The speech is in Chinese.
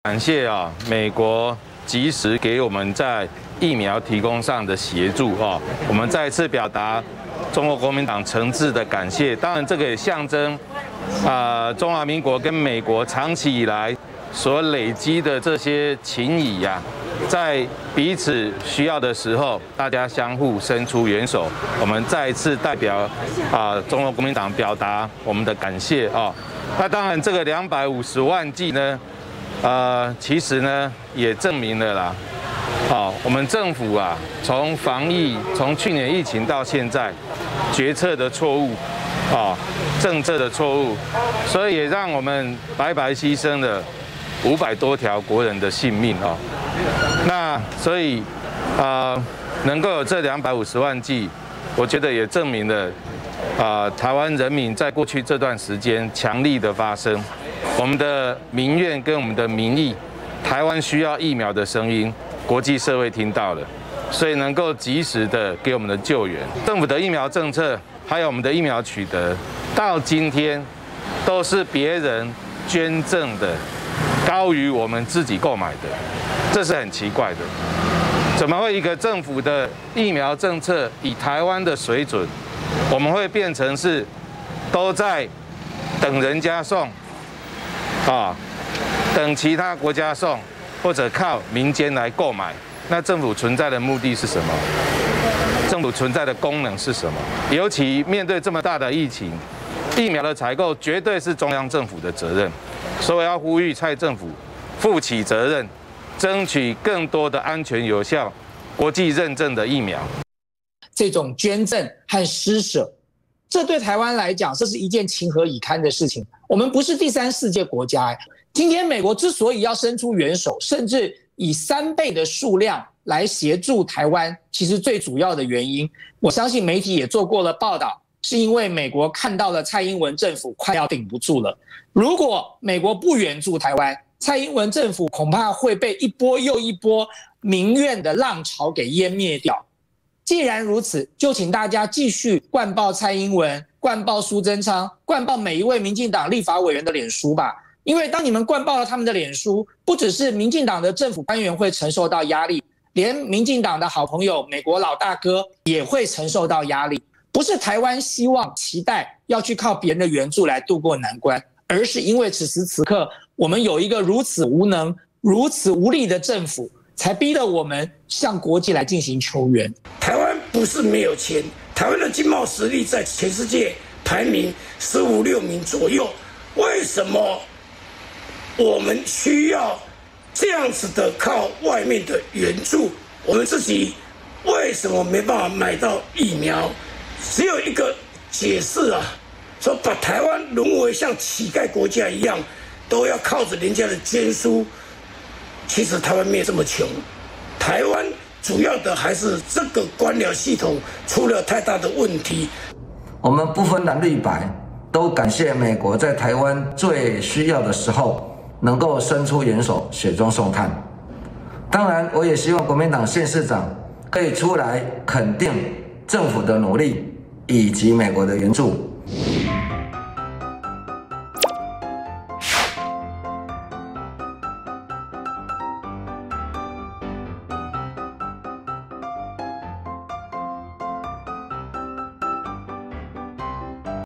感谢啊，美国及时给我们在疫苗提供上的协助啊，我们再次表达中国国民党诚挚的感谢。当然，这个也象征中华民国跟美国长期以来所累积的这些情谊呀，在彼此需要的时候，大家相互伸出援手。我们再一次代表中国国民党表达我们的感谢啊。那当然，这个250万剂呢，其实呢也证明了啦，我们政府啊，从防疫，从去年疫情到现在，决策的错误，政策的错误，所以也让我们白白牺牲了500多条国人的性命啊。那所以能够有这250万剂，我觉得也证明了台湾人民在过去这段时间强力的发声，我们的民怨跟我们的民意，台湾需要疫苗的声音，国际社会听到了，所以能够及时的给我们的救援。政府的疫苗政策，还有我们的疫苗取得，到今天都是别人捐赠的，高于我们自己购买的，这是很奇怪的。怎么会一个政府的疫苗政策以台湾的水准，我们会变成是都在等人家送，等其他国家送，或者靠民间来购买？那政府存在的目的是什么？政府存在的功能是什么？尤其面对这么大的疫情，疫苗的采购绝对是中央政府的责任，所以要呼吁蔡政府负起责任，争取更多的安全有效、国际认证的疫苗。 这种捐赠和施舍，这对台湾来讲，这是一件情何以堪的事情。我们不是第三世界国家，今天美国之所以要伸出援手，甚至以3倍的数量来协助台湾，其实最主要的原因，我相信媒体也做过了报道，是因为美国看到了蔡英文政府快要顶不住了。如果美国不援助台湾，蔡英文政府恐怕会被一波又一波民怨的浪潮给湮灭掉。既然如此，就请大家继续灌爆蔡英文，灌爆苏贞昌，灌爆每一位民进党立法委员的脸书吧。因为当你们灌爆了他们的脸书，不只是民进党的政府官员会承受到压力，连民进党的好朋友美国老大哥也会承受到压力。不是台湾希望期待要去靠别人的援助来渡过难关，而是因为此时此刻我们有一个如此无能、如此无力的政府，才逼得我们向国际来进行求援。 台湾不是没有钱，台湾的经贸实力在全世界排名15、16名左右，为什么我们需要这样子的靠外面的援助？我们自己为什么没办法买到疫苗？只有一个解释啊，说把台湾沦为像乞丐国家一样，都要靠着人家的捐书。其实台湾没有这么穷，台湾主要的还是这个官僚系统出了太大的问题。 我们不分蓝绿白，都感谢美国在台湾最需要的时候能够伸出援手，雪中送炭。当然，我也希望国民党县市长可以出来肯定政府的努力以及美国的援助。